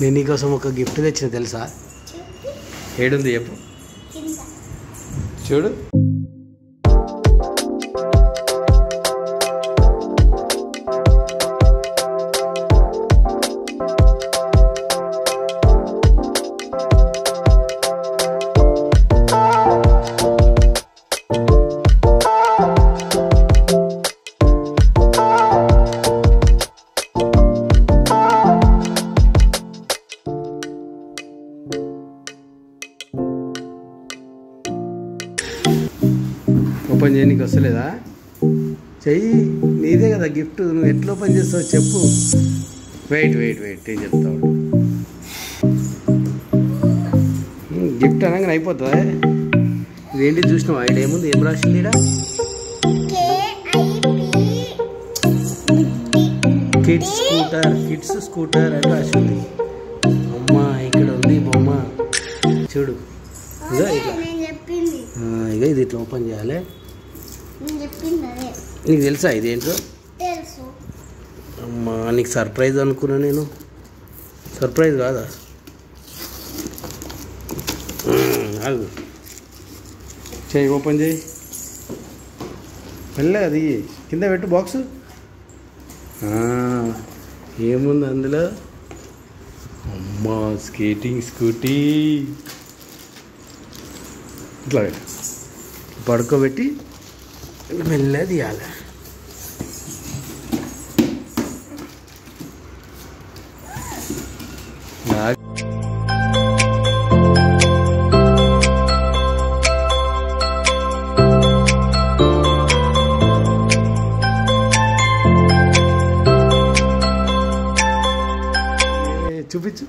నేను నీకోసం ఒక గిఫ్ట్ తెచ్చిన తెలుసా? ఏడుంది చెప్పు చూడు. ఓపెన్ చేయడానికి వస్తలేదా? చెయ్యి, నీదే కదా గిఫ్ట్. నువ్వు ఎట్లా ఓపెన్ చేస్తావు చెప్పు. వెయిట్ నేను చెప్తా ఉండు. గిఫ్ట్ అనగానే అయిపోతుందా? ఇదేంటి చూసినావా? ఇక్కడ ఏముంది? ఏం రాసింది ఇక్కడ? కిడ్స్ స్కూటర్ అని రాసింది. అమ్మా ఇక్కడ ఉంది బొమ్మ చూడు. ఇక ఇది ఇట్లా ఓపెన్ చేయాలి. నీకు తెలుసా ఇదేంటో? అమ్మా నీకు సర్ప్రైజ్ అనుకున్నా నేను. సర్ప్రైజ్ కాదా? ఆగు, చేయి, ఓపెన్ చేయి. మెల్లగా అది కింద పెట్టు బాక్స్. ఏముంది అందులో? అమ్మా స్కేటింగ్ స్కూటీ. ఇట్లా పడుకోబెట్టి మెల్లగా తీయాలి. చూపించు.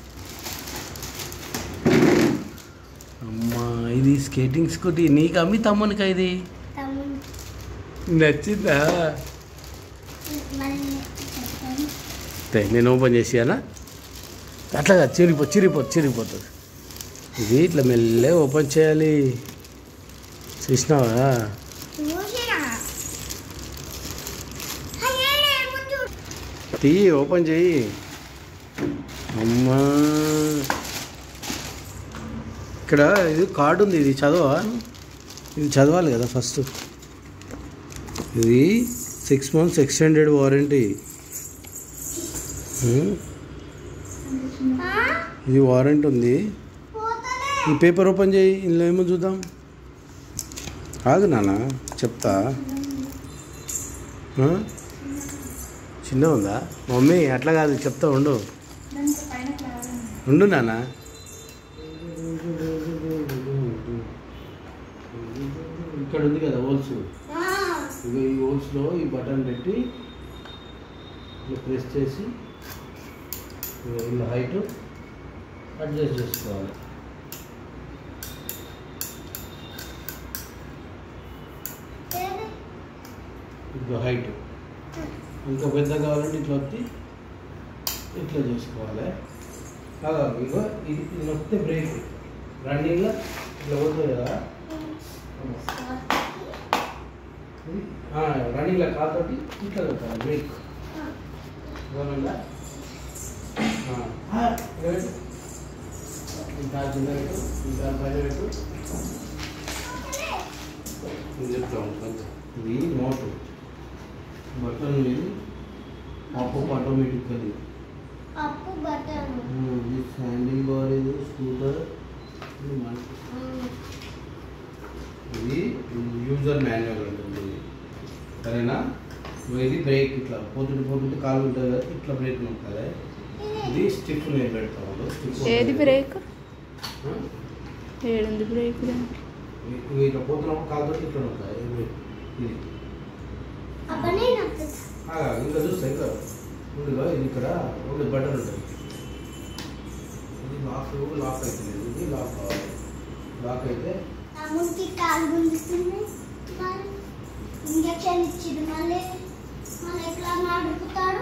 అమ్మా ఇది స్కేటింగ్ స్కూటీ. నీకు అమ్మి తమ్మునికా? ఇది నచ్చిందా? నేను ఓపెన్ చేసేయాలా? అట్లాగా చిరిగిపోతుంది. ఇది ఇట్లా మెల్లగా ఓపెన్ చేయాలి. చూసినావా? ఓపెన్ చెయ్యి. అమ్మా ఇక్కడ ఇది కార్డు ఉంది. ఇది చదవా? ఇది చదవాలి కదా ఫస్ట్. ఇది 6 months ఎక్స్టెండెడ్ వారంటీ. ఇది వారంటీ ఉంది. ఈ పేపర్ ఓపెన్ చేయి. ఇందులో ఏమో చూద్దాం. ఆగు నాన్న చెప్తా. చిన్న ఉందా? మమ్మీ అట్లా కాదు చెప్తా ఉండు నాన్న. ఇక్కడ ఉంది కదా హోల్స్. ఇక ఈ హోల్స్లో ఈ బటన్ పెట్టి ఇలా ప్రెస్ చేసి ఇలా హైట్ అడ్జస్ట్ చేసుకోవాలి. ఇంకా హైట్ ఇంకా పెద్ద కావాలంటే ఇట్లా వచ్చి ఇట్లా చేసుకోవాలి. అలా ఇగో ఇది నొక్కితే బ్రేక్. రన్నింగ్లో ఇట్లా పోతుంది కదా. రన్నింగ్లో కాతోటి ఇట్లా పెట్టాలి బ్రేక్. గవర్నమెంట్ ఇంకా కింద పెట్టు, ఇంకా పైన పెట్టు. నేను చెప్తా ఉంటాను. ఇది నోటు బటన్. ఇది అప్పు ఆటోమేటికల్లీ ఇది స్టాండింగ్ బార్. ఇది స్కూటర్. ఇది యూజర్ మాన్యువల్ ఉంటుంది. సరేనా? ఇది బ్రేక్. ఇట్లా పోతుంటే కాలు ఉంటుంది కదా, ఇట్లా బ్రేక్ నొక్కాలి. ఇది స్టిక్ నేను పెడతాము. ఏది బ్రేక్? ఏడుంది బ్రేక్? ఇట్లా పోతున్నప్పుడు కాలు ఇట్లా నొక్కాలి. ఇది ఇంకా చూస్తా. ఇంకా ముందుగా ఇది ఇక్కడ ఒక బటన్ ఉంటుంది. ఇది లాక్ అవుతుంది. ఇది లాక్ కావాలి. లాక్ అయితే ఇంజక్షన్ ఇచ్చింది. మళ్ళీ ఎట్లా నడుపుతాడు?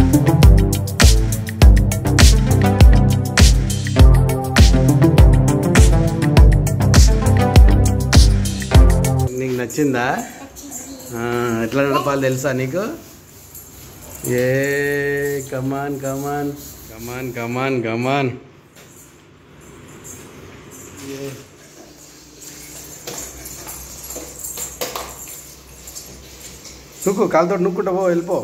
నీకు నచ్చిందా? ఎట్లా నడపాలి తెలుసా నీకు? ఏ కమాన్ కమాన్ కమాన్ కమాన్ కమాన్. నువ్వు కాలుతో నుక్కుంటా పో, వెళ్ళిపో.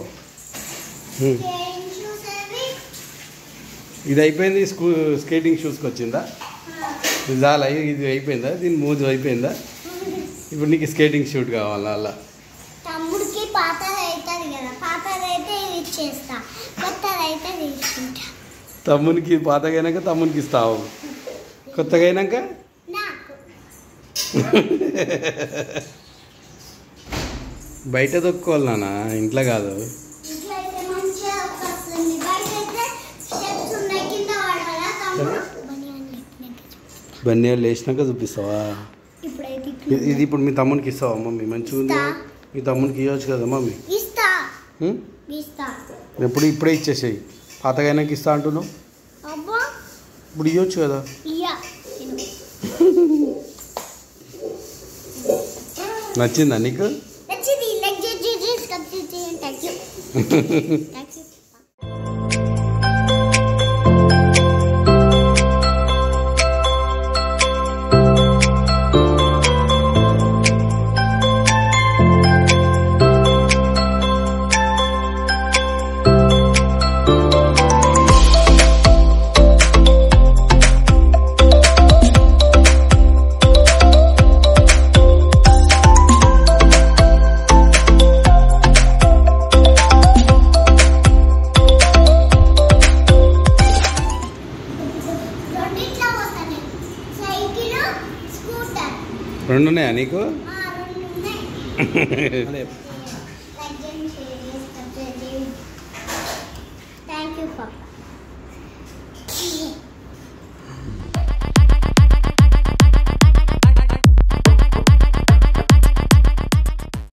ఇది అయిపోయింది. స్కేటింగ్ షూస్కి వచ్చిందా? ఇది చాలా ఇది అయిపోయిందా? దీని మూజు అయిపోయిందా? ఇప్పుడు నీకు స్కేటింగ్ షూట్ కావాలా? అలా తమ్ముడికి పాతది అవుతుంది కదా, పాతది అయితే ఇచ్చేస్తా, కొత్తది అయితే తీసుకుంటా. తమ్మునికి పాతగా అయినాక తమ్మునికి ఇస్తావు, కొత్తగా అయినాక నాకు. బయట దొక్కుకోవాలి నాన్న, ఇంట్లో కాదు. ఇంట్లో అయితే మంచిగా వస్తుంది, బయట అయితే స్టెప్స్ ఉన్నాయి, కింద పడాలా తమ్ముడు. బన్నీ లేచినాక చూపిస్తావా? ఇప్పుడైతే ఇది ఇప్పుడు మీ తమ్మునికి ఇస్తావా? మమ్మీ మంచిగా ఉంది, మీ తమ్మునికి ఇవ్వచ్చు కదా మమ్మీ. ఇస్తా ఇస్తా. ఎప్పుడు ఇప్పుడే ఇచ్చేసేయి, పాతగా అయినాక ఇస్తా అంటున్నావు. అబ్బా ఇప్పుడు ఇవ్వచ్చు కదా. ఇయ్యా. నచ్చిందా నీకు? నచ్చింది. లైక్ చేయండి, సబ్స్క్రైబ్ చేయండి. Thank you. Thank you. రెండు ఉన్నాయా నీకు? థ్యాంక్ యూ పాప.